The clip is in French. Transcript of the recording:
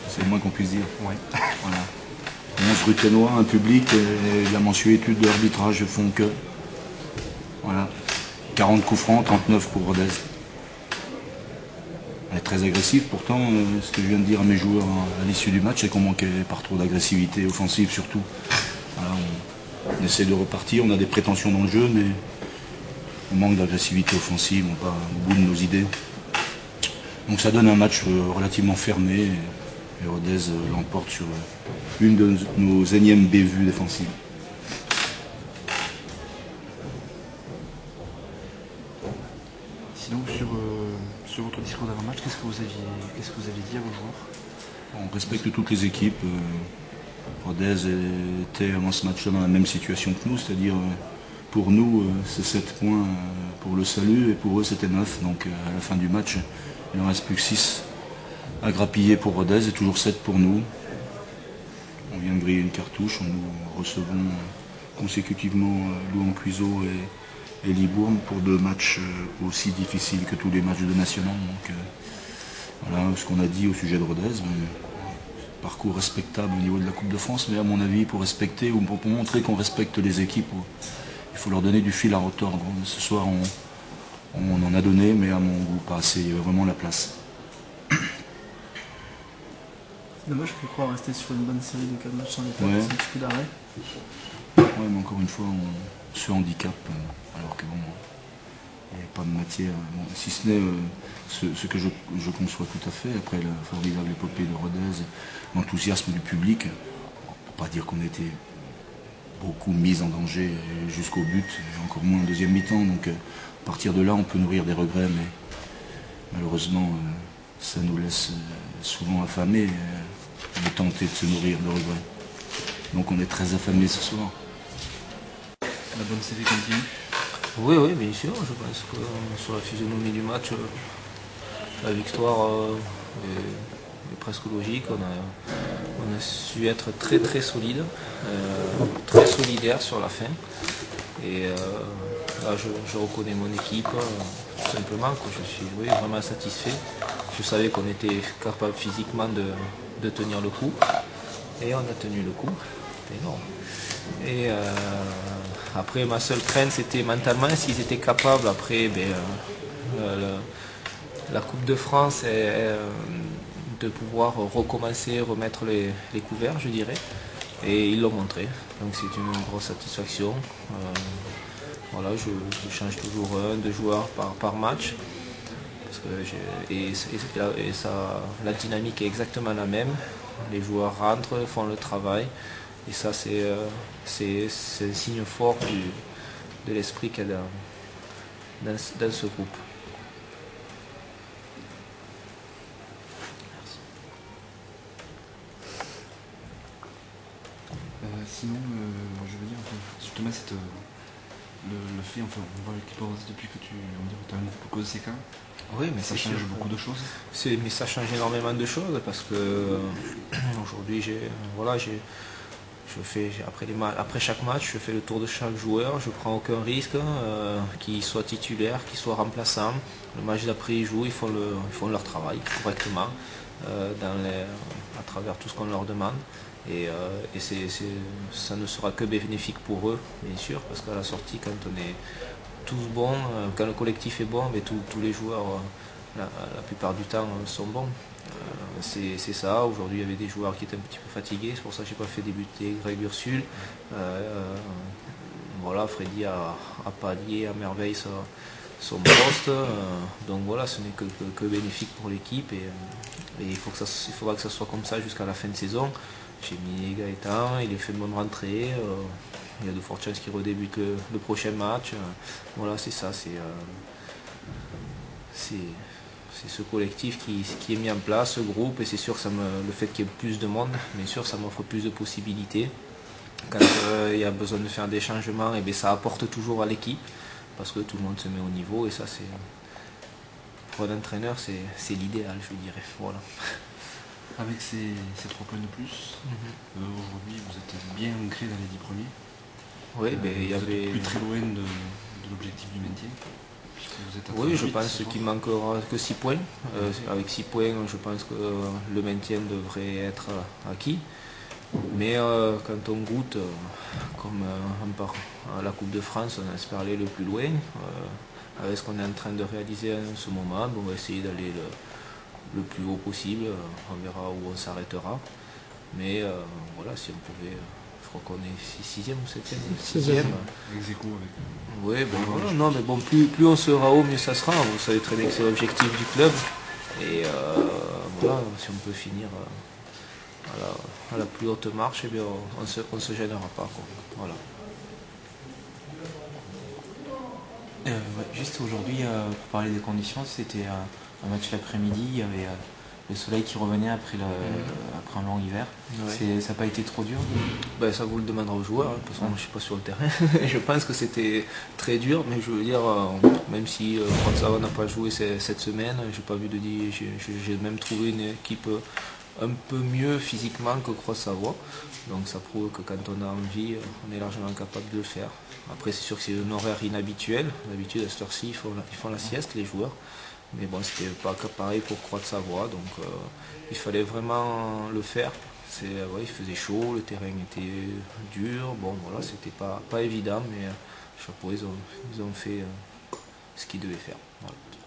c'est le moins qu'on puisse dire. Ouais. Voilà. 11 Ruténois, un public et la mensuétude de l'arbitrage font que. Voilà. 40 coups francs, 39 pour Rodez. Elle est très agressive, pourtant, ce que je viens de dire à mes joueurs à l'issue du match, c'est qu'on manquait par trop d'agressivité offensive surtout. Voilà, on essaie de repartir, on a des prétentions dans le jeu, mais on manque d'agressivité offensive, on va au bout de nos idées. Donc ça donne un match relativement fermé et Rodez l'emporte sur une de nos énièmes bévues défensives. Sinon, sur votre discours d'avant-match, qu'est-ce que vous aviez dit à vos joueurs? On respecte toutes les équipes. Rodez était avant ce match-là dans la même situation que nous, c'est-à-dire pour nous c'est 7 points pour le salut et pour eux c'était 9. Donc à la fin du match, il n'en reste plus que 6 à grappiller pour Rodez et toujours 7 pour nous. On vient de griller une cartouche, nous recevons consécutivement Louan Cuiseau et Libourne pour 2 matchs aussi difficiles que tous les matchs de national. Donc voilà ce qu'on a dit au sujet de Rodez. Parcours respectable au niveau de la Coupe de France, mais à mon avis, pour respecter ou pour montrer qu'on respecte les équipes, il faut leur donner du fil à retordre. Ce soir, on en a donné, mais à mon goût, pas assez. Il y avait vraiment la place. C'est dommage qu'on croit rester sur une bonne série de 4 matchs sans défaite, Ouais. c'est un petit coup d'arrêt. Ouais, mais encore une fois, on se handicape, alors que bon, il n'y a pas de matière. Bon, si ce n'est ce que je conçois tout à fait, après la formidable épopée de Rodez, l'enthousiasme du public, on ne peut pas dire qu'on était beaucoup mis en danger jusqu'au but, et encore moins en deuxième mi-temps. Donc à partir de là, on peut nourrir des regrets, mais malheureusement, ça nous laisse souvent affamés de tenter de se nourrir de regrets. Donc on est très affamés ce soir. La bonne série continue. Oui, oui, bien sûr. Je pense que sur la physionomie du match, la victoire est presque logique. On a su être très très solide, très solidaire sur la fin. Et là, je reconnais mon équipe, tout simplement, que je suis vraiment satisfait. Je savais qu'on était capable physiquement de tenir le coup. Et on a tenu le coup. C'était énorme. Et après, ma seule crainte, c'était mentalement, s'ils étaient capables, après, la Coupe de France, de pouvoir recommencer, remettre les couverts, je dirais. Et ils l'ont montré. Donc c'est une grosse satisfaction. Voilà, je change toujours 1-2 joueurs par match. Parce que la dynamique est exactement la même. Les joueurs rentrent, font le travail. Et ça, c'est un signe fort de l'esprit qu'il y a dans ce groupe. Sinon, je veux dire, justement, le fait, enfin, on voit l'équipe Rodez depuis que tu as un groupe cause CK. Oui, mais ça change beaucoup de choses. Mais ça change énormément de choses parce que aujourd'hui, après chaque match, je fais le tour de chaque joueur, je prends aucun risque, qu'ils soient titulaires, qu'ils soient remplaçants. Le match d'après, ils jouent, ils font leur travail correctement à travers tout ce qu'on leur demande. Et ça ne sera que bénéfique pour eux, bien sûr, parce qu'à la sortie, quand on est tous bons, quand le collectif est bon, mais tous les joueurs, la plupart du temps, sont bons. C'est ça. Aujourd'hui, il y avait des joueurs qui étaient un petit peu fatigués, c'est pour ça que je n'ai pas fait débuter Greg Ursule. Voilà, Freddy a pallié à merveille son poste. Donc voilà, ce n'est que bénéfique pour l'équipe et il faudra que ça soit comme ça jusqu'à la fin de saison. J'ai mis Gaëtan, il a fait une bonne rentrée. Il y a de fortes chances qu'il redébute le prochain match. Voilà, c'est ça. C'est ce collectif qui est mis en place, ce groupe, et c'est sûr que le fait qu'il y ait plus de monde, bien sûr, ça m'offre plus de possibilités. Quand il y a besoin de faire des changements, et bien, ça apporte toujours à l'équipe, parce que tout le monde se met au niveau, et ça, pour un entraîneur, c'est l'idéal, je dirais. Voilà. Avec ces 3 points de plus, aujourd'hui, vous êtes bien ancré dans les 10 premiers. Oui, il y vous avait... êtes plus très loin de l'objectif du maintien. Vous êtes à Oui, je 38, pense ce soir. qu'il manquera que 6 points. Avec 6 points, je pense que le maintien devrait être acquis. Mais quand on goûte, comme on part à la Coupe de France, on espère aller le plus loin. Avec ce qu'on est en train de réaliser en ce moment, on va essayer d'aller le plus haut possible. On verra où on s'arrêtera. Mais voilà, si on pouvait, je crois qu'on est 6e ou 7e. 6e. Ex aequo avec. Oui, bon, voilà, non, mais bon, plus on sera haut, mieux ça sera. Vous savez très bien que c'est l'objectif du club. Et voilà, si on peut finir à la plus haute marche, eh bien, on se gênera pas, quoi. Voilà. Ouais, juste aujourd'hui, pour parler des conditions, c'était un match l'après-midi, il y avait le soleil qui revenait après un long hiver. Ouais. Ça n'a pas été trop dur? Ben, ça vous le demandera aux joueurs, hein, parce que moi je suis pas sur le terrain. Je pense que c'était très dur, mais je veux dire, même si Croix-de-Savoie n'a pas joué cette semaine, j'ai même trouvé une équipe un peu mieux physiquement que Croix-Savoie. Donc ça prouve que quand on a envie, on est largement capable de le faire. Après c'est sûr que c'est un horaire inhabituel. D'habitude à cette heure-ci, ils font la sieste, les joueurs. Mais bon, c'était pas pareil pour Croix-de-Savoie, donc il fallait vraiment le faire. Il faisait chaud, le terrain était dur, bon voilà, c'était pas évident, mais chapeau, ils ont fait ce qu'ils devaient faire. Voilà.